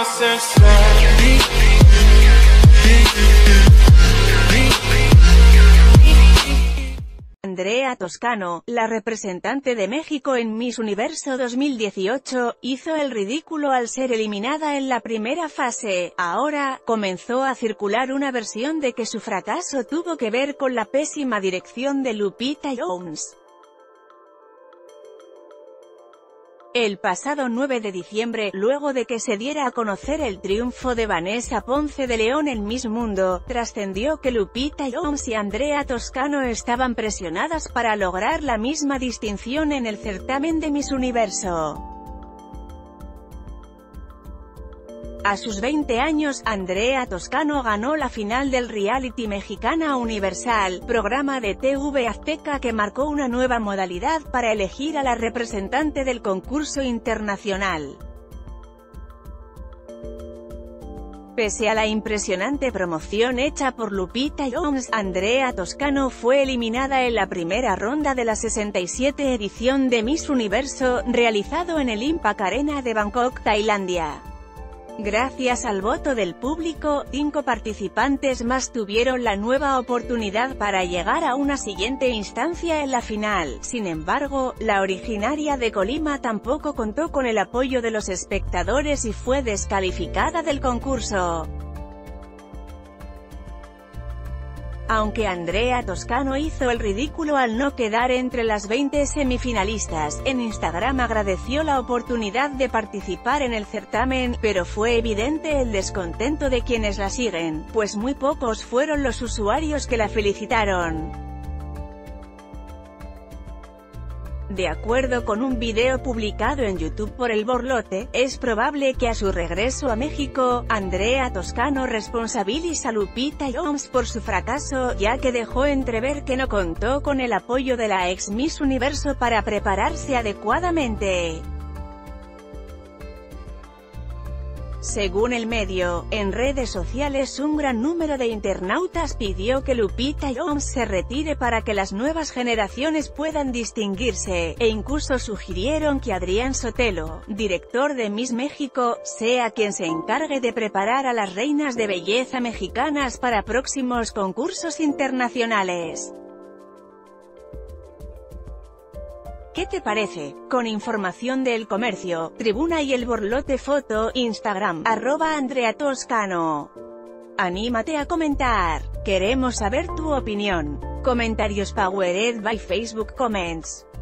Andrea Toscano, la representante de México en Miss Universo 2018, hizo el ridículo al ser eliminada en la primera fase. Ahora, comenzó a circular una versión de que su fracaso tuvo que ver con la pésima dirección de Lupita Jones. El pasado 9 de diciembre, luego de que se diera a conocer el triunfo de Vanessa Ponce de León en Miss Mundo, trascendió que Lupita Jones y Andrea Toscano estaban presionadas para lograr la misma distinción en el certamen de Miss Universo. A sus 20 años, Andrea Toscano ganó la final del reality Mexicana Universal, programa de TV Azteca que marcó una nueva modalidad para elegir a la representante del concurso internacional. Pese a la impresionante promoción hecha por Lupita Jones, Andrea Toscano fue eliminada en la primera ronda de la 67 edición de Miss Universo, realizado en el Impact Arena de Bangkok, Tailandia. Gracias al voto del público, 5 participantes más tuvieron la nueva oportunidad para llegar a una siguiente instancia en la final. Sin embargo, la originaria de Colima tampoco contó con el apoyo de los espectadores y fue descalificada del concurso. Aunque Andrea Toscano hizo el ridículo al no quedar entre las 20 semifinalistas, en Instagram agradeció la oportunidad de participar en el certamen, pero fue evidente el descontento de quienes la siguen, pues muy pocos fueron los usuarios que la felicitaron. De acuerdo con un video publicado en YouTube por El Borlote, es probable que a su regreso a México, Andrea Toscano responsabilice a Lupita Jones por su fracaso, ya que dejó entrever que no contó con el apoyo de la ex Miss Universo para prepararse adecuadamente. Según el medio, en redes sociales un gran número de internautas pidió que Lupita Jones se retire para que las nuevas generaciones puedan distinguirse, e incluso sugirieron que Adrián Sotelo, director de Miss México, sea quien se encargue de preparar a las reinas de belleza mexicanas para próximos concursos internacionales. ¿Qué te parece? Con información de El Comercio, Tribuna y El Borlote Foto, Instagram, @AndreaToscano. Anímate a comentar. Queremos saber tu opinión. Comentarios powered by Facebook Comments.